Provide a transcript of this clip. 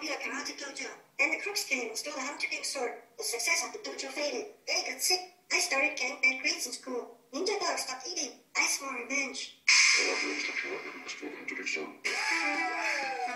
popular karate dojo. Then the crooks came and stole the hunting sword. The success of the dojo faded. They got sick. I started getting bad grades in school. Ninja dogs stopped eating. I swore revenge.